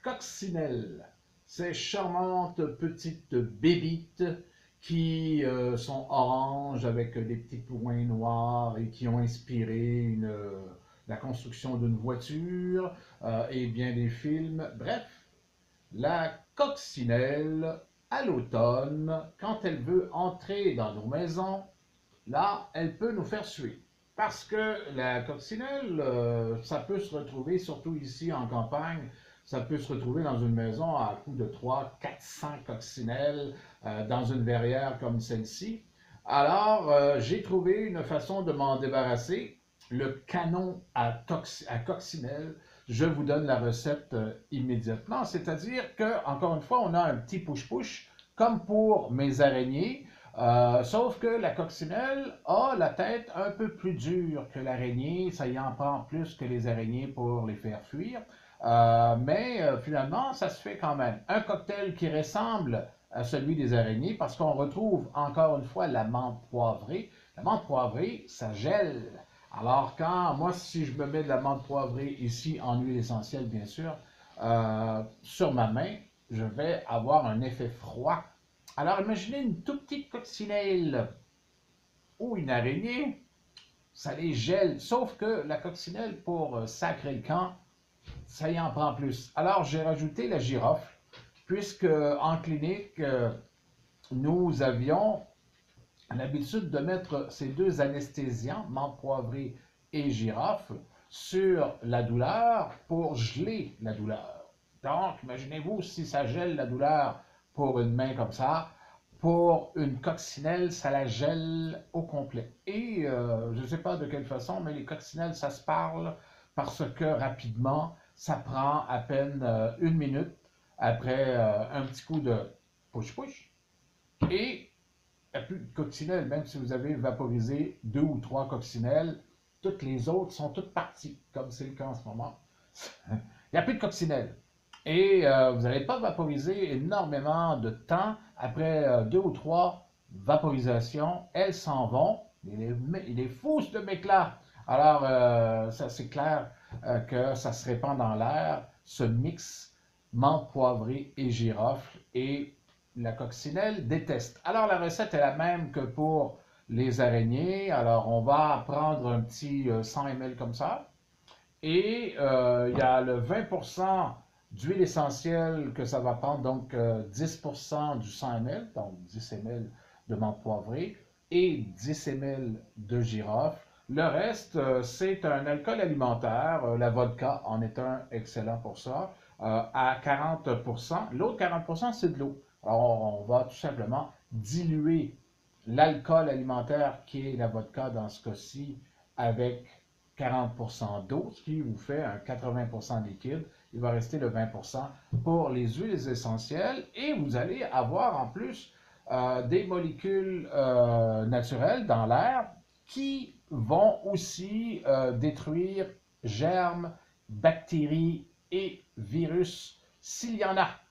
coccinelles, ces charmantes petites bébites qui sont oranges avec des petits points noirs et qui ont inspiré la construction d'une voiture et bien des films. Bref, la coccinelle, à l'automne, quand elle veut entrer dans nos maisons, là, elle peut nous faire suer. Parce que la coccinelle, ça peut se retrouver, surtout ici en campagne, ça peut se retrouver dans une maison à coût de 300-400 coccinelles dans une verrière comme celle-ci. Alors, j'ai trouvé une façon de m'en débarrasser, le canon à coccinelle. Je vous donne la recette immédiatement. C'est-à-dire que, encore une fois, on a un petit push-push, comme pour mes araignées. Sauf que la coccinelle a la tête un peu plus dure que l'araignée, ça y en prend plus que les araignées pour les faire fuir. Mais finalement, ça se fait quand même. Un cocktail qui ressemble à celui des araignées parce qu'on retrouve encore une fois la menthe poivrée. La menthe poivrée, ça gèle. Alors moi, si je me mets de la menthe poivrée ici en huile essentielle, bien sûr, sur ma main, je vais avoir un effet froid. Alors, imaginez une toute petite coccinelle ou une araignée, ça les gèle. Sauf que la coccinelle, pour sacrer le camp, ça y en prend plus. Alors, j'ai rajouté la girofle, puisque en clinique, nous avions l'habitude de mettre ces deux anesthésiants, menthe poivrée et girofle, sur la douleur pour geler la douleur. Donc, imaginez-vous si ça gèle la douleur pour une main comme ça, pour une coccinelle, ça la gèle au complet. Et je ne sais pas de quelle façon, mais les coccinelles, ça se parle parce que rapidement, ça prend à peine une minute après un petit coup de push-push. Et il n'y a plus de coccinelles, même si vous avez vaporisé 2 ou 3 coccinelles, toutes les autres sont toutes parties, comme c'est le cas en ce moment. Il n'y a plus de coccinelles. Et vous n'allez pas vaporiser énormément de temps. Après 2 ou 3 vaporisations, elles s'en vont. Il est fou ce mec-là. Alors, ça c'est clair que ça se répand dans l'air, ce mix menthe poivrée et girofle. Et la coccinelle déteste. Alors, la recette est la même que pour les araignées. Alors, on va prendre un petit 100 ml comme ça. Et il y a le 20% d'huile essentielle que ça va prendre, donc 10% du 100 ml, donc 10 ml de menthe poivrée et 10 ml de girofle. Le reste, c'est un alcool alimentaire. La vodka en est un excellent pour ça, à 40%. L'autre 40%, c'est de l'eau. Alors, on va tout simplement diluer l'alcool alimentaire qui est la vodka dans ce cas-ci avec 40% d'eau, ce qui vous fait un 80% liquide. Il va rester le 20% pour les huiles essentielles et vous allez avoir en plus des molécules naturelles dans l'air qui vont aussi détruire germes, bactéries et virus s'il y en a.